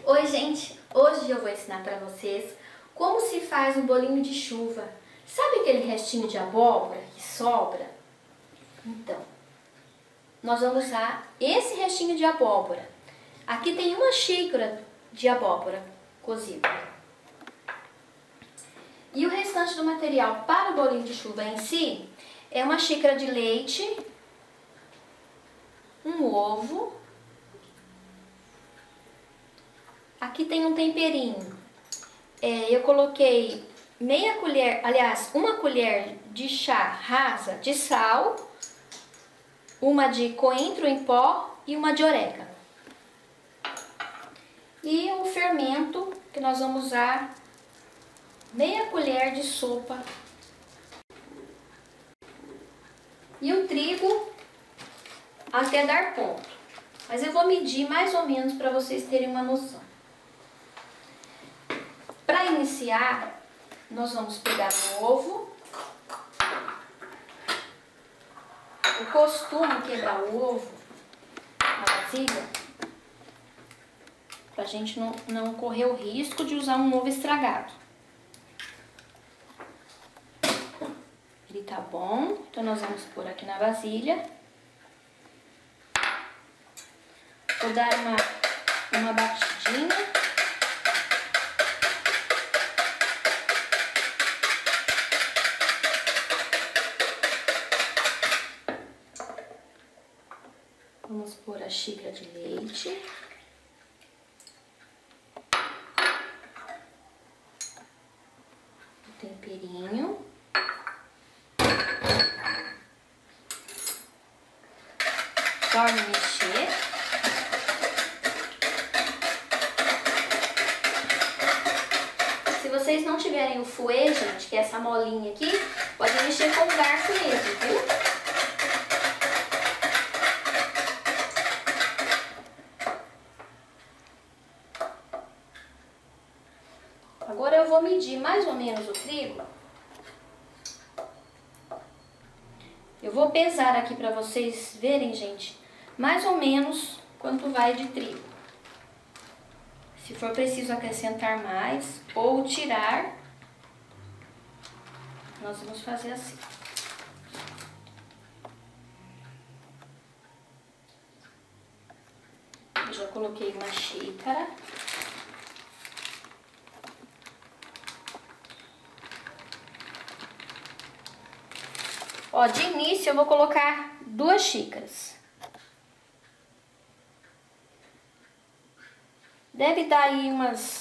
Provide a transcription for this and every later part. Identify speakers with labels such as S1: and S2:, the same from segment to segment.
S1: Oi gente, hoje eu vou ensinar para vocês como se faz um bolinho de chuva. Sabe aquele restinho de abóbora que sobra? Então, nós vamos usar esse restinho de abóbora. Aqui tem uma xícara de abóbora cozida. E o restante do material para o bolinho de chuva em si é uma xícara de leite, um ovo. Aqui tem um temperinho. Eu coloquei meia colher, aliás, uma colher de chá rasa de sal, uma de coentro em pó e uma de orégano. E o fermento que nós vamos usar, meia colher de sopa. E o trigo até dar ponto. Mas eu vou medir mais ou menos para vocês terem uma noção. Para iniciar, nós vamos pegar o ovo. Eu costumo quebrar o ovo na vasilha para a gente não correr o risco de usar um ovo estragado. Ele tá bom, então nós vamos pôr aqui na vasilha. Vou dar uma batidinha. Vamos pôr a xícara de leite. O temperinho. Torne mexer. Se vocês não tiverem o fouet, gente, que é essa molinha aqui, pode mexer com o garfo mesmo, viu? Agora eu vou medir mais ou menos o trigo. Eu vou pesar aqui para vocês verem, gente, mais ou menos quanto vai de trigo. Se for preciso acrescentar mais ou tirar, nós vamos fazer assim. Eu já coloquei uma xícara. Ó, de início eu vou colocar 2 xícaras. Deve dar aí umas...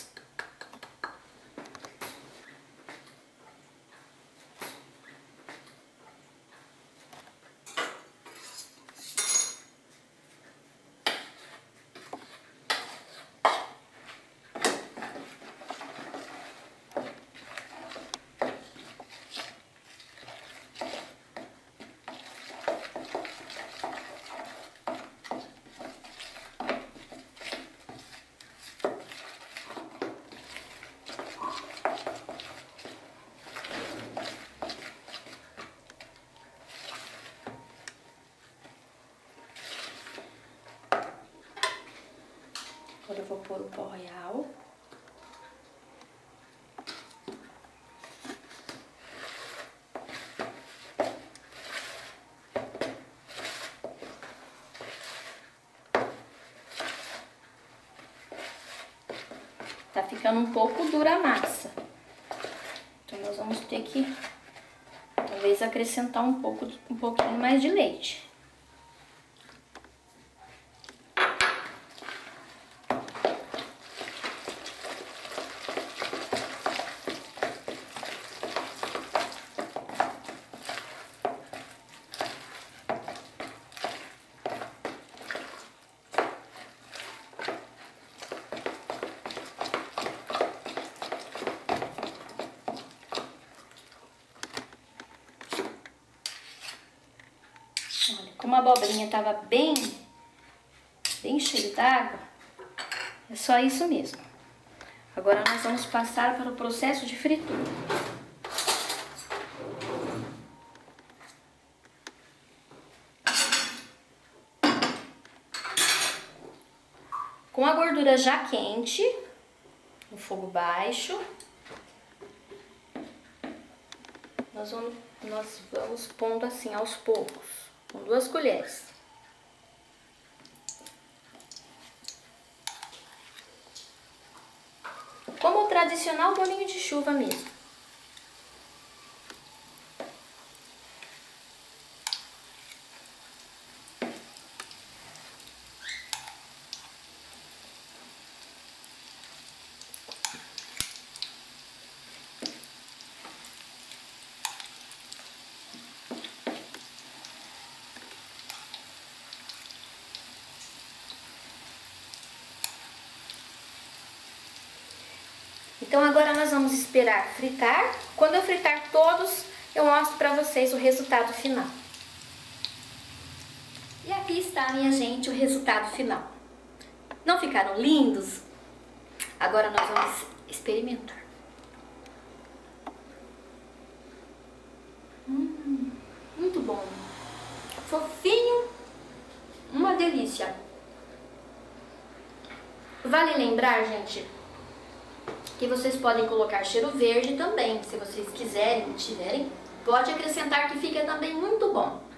S1: Agora eu vou pôr o pó royal. Tá ficando um pouco dura a massa. Então nós vamos ter que talvez acrescentar um pouquinho mais de leite. Olha, como a abobrinha estava bem cheia d'água, é só isso mesmo. Agora nós vamos passar para o processo de fritura. Com a gordura já quente, no fogo baixo, nós vamos pondo assim aos poucos, com 2 colheres. Como o tradicional bolinho de chuva mesmo. Então agora nós vamos esperar fritar. Quando eu fritar todos, eu mostro pra vocês o resultado final. E aqui está, minha gente, o resultado final. Não ficaram lindos? Agora nós vamos experimentar. Muito bom. Fofinho. Uma delícia. Vale lembrar, gente, que vocês podem colocar cheiro verde também, se vocês quiserem, tiverem, pode acrescentar que fica também muito bom.